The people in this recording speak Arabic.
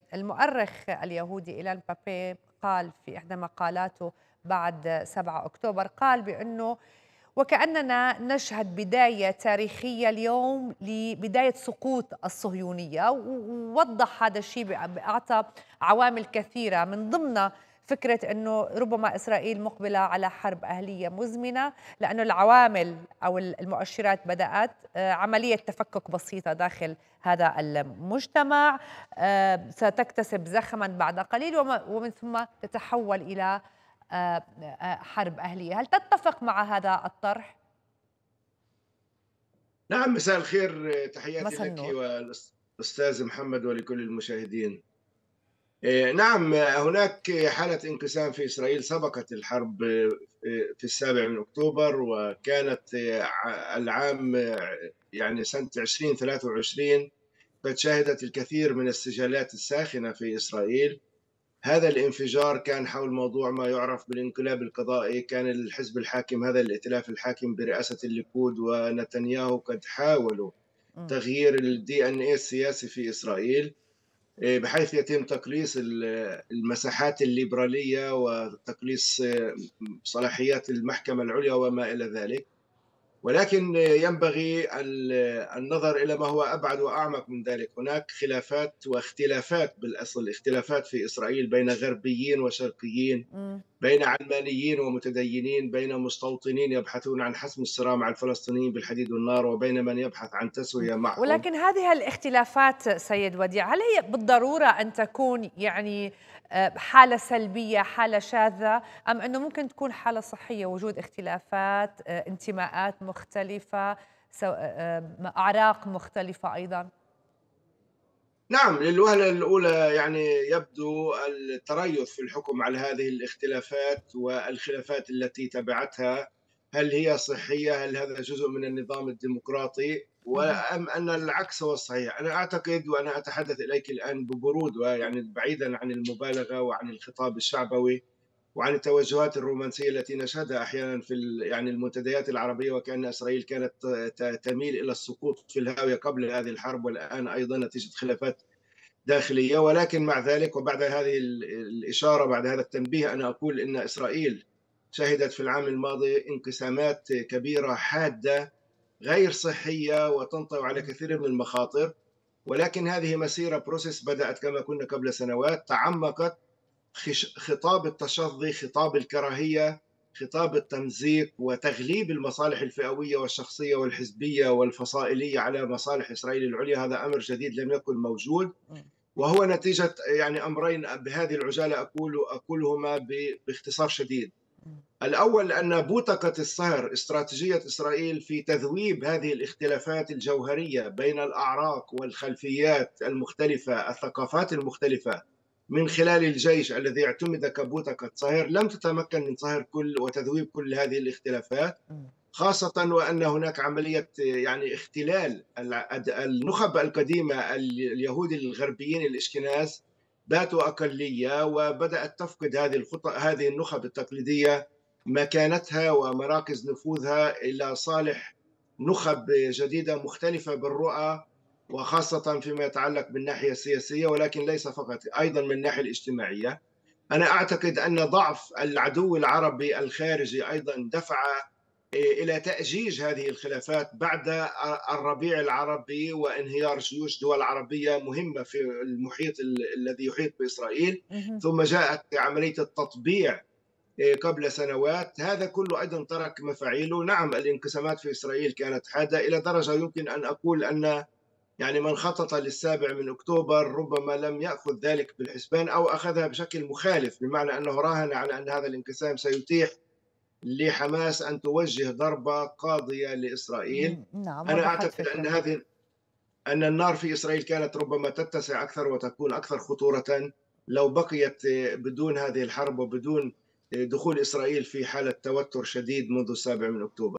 المؤرخ اليهودي إيلان بابي قال في إحدى مقالاته بعد 7 أكتوبر، قال بأنه وكأننا نشهد بداية تاريخية اليوم لبداية سقوط الصهيونية، ووضح هذا الشيء أعطى عوامل كثيرة من ضمنها فكرة أنه ربما إسرائيل مقبلة على حرب أهلية مزمنة، لأنه العوامل أو المؤشرات بدأت عملية تفكك بسيطة داخل هذا المجتمع، ستكتسب زخما بعد قليل ومن ثم تتحول إلى حرب أهلية. هل تتفق مع هذا الطرح؟ نعم، مساء الخير. تحياتي مساء لك النور. والأستاذ محمد ولكل المشاهدين. نعم، هناك حالة انقسام في إسرائيل سبقت الحرب في 7 من أكتوبر، وكانت العام يعني سنة 2023 قد شهدت الكثير من السجالات الساخنة في إسرائيل. هذا الانفجار كان حول موضوع ما يعرف بالانقلاب القضائي. كان الحزب الحاكم، هذا الائتلاف الحاكم برئاسة الليكود ونتنياهو، قد حاولوا مم. تغيير الدي ان اي السياسي في اسرائيل، بحيث يتم تقليص المساحات الليبراليه وتقليص صلاحيات المحكمه العليا وما الى ذلك. ولكن ينبغي النظر إلى ما هو أبعد وأعمق من ذلك. هناك خلافات واختلافات، بالأصل اختلافات في إسرائيل بين غربيين وشرقيين، مم. بين علمانيين ومتدينين، بين مستوطنين يبحثون عن حسم الصراع مع الفلسطينيين بالحديد والنار، وبين من يبحث عن تسوية معهم. ولكن هذه الاختلافات سيد وديع، هل هي بالضرورة أن تكون حالة سلبية، حالة شاذة، أم أنه ممكن تكون حالة صحية وجود اختلافات، انتماءات مختلفة، أعراق مختلفة أيضا؟ نعم، للوهلة الأولى يعني يبدو التريث في الحكم على هذه الاختلافات والخلافات التي تبعتها. هل هي صحية؟ هل هذا جزء من النظام الديمقراطي؟ مهم. أم أن العكس هو الصحيح؟ أنا أعتقد، وأنا أتحدث إليك الآن ببرود ويعني بعيدا عن المبالغة وعن الخطاب الشعبوي وعن التوجهات الرومانسية التي نشهدها أحيانا في يعني المنتديات العربية، وكأن إسرائيل كانت تميل إلى السقوط في الهاوية قبل هذه الحرب، والآن أيضا نتيجة خلافات داخلية. ولكن مع ذلك وبعد هذه الإشارة، بعد هذا التنبيه، أنا أقول إن إسرائيل شهدت في العام الماضي انقسامات كبيرة حادة غير صحية وتنطوي على كثير من المخاطر. ولكن هذه مسيرة بروسيس بدأت كما كنا قبل سنوات، تعمقت. خطاب التشظي، خطاب الكراهية، خطاب التمزيق وتغليب المصالح الفئوية والشخصية والحزبية والفصائلية على مصالح إسرائيل العليا، هذا أمر جديد لم يكن موجود. وهو نتيجة يعني أمرين بهذه العجالة أقولهما باختصار شديد. الأول أن بوتقة الصهر استراتيجية إسرائيل في تذويب هذه الاختلافات الجوهرية بين الأعراق والخلفيات المختلفة، الثقافات المختلفة، من خلال الجيش الذي اعتمد كبوتقة صهر، لم تتمكن من صهر وتذويب كل هذه الاختلافات. خاصة وأن هناك عملية يعني اختلال النخب القديمة. اليهود الغربيين الإشكناز باتوا أقلية، وبدأت تفقد هذه النخب التقليدية مكانتها ومراكز نفوذها إلى صالح نخب جديدة مختلفة بالرؤى، وخاصة فيما يتعلق بالناحية السياسية، ولكن ليس فقط، أيضا من الناحية الاجتماعية. أنا أعتقد أن ضعف العدو العربي الخارجي أيضا دفع إلى تأجيج هذه الخلافات بعد الربيع العربي وانهيار جيوش دول عربية مهمة في المحيط الذي يحيط بإسرائيل. مهم. ثم جاءت عملية التطبيع قبل سنوات. هذا كله أيضا ترك مفاعيله. نعم، الانقسامات في إسرائيل كانت حادة إلى درجة يمكن أن أقول أن يعني من خطط لل7 من أكتوبر ربما لم يأخذ ذلك بالحسبان، أو أخذها بشكل مخالف، بمعنى أنه راهن على أن هذا الانقسام سيتيح لحماس أن توجه ضربة قاضية لإسرائيل. نعم، أنا وضحت أعتقد أن فكرتك. أن النار في إسرائيل كانت ربما تتسع أكثر وتكون أكثر خطورة لو بقيت بدون هذه الحرب وبدون دخول إسرائيل في حالة توتر شديد منذ 7 من أكتوبر.